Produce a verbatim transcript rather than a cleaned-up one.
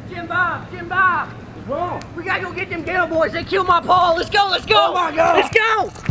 Jim Bob, Jim Bob. What's wrong? We gotta go get them ghetto boys. They killed my Paul. Let's go, let's go. Oh my God. Let's go.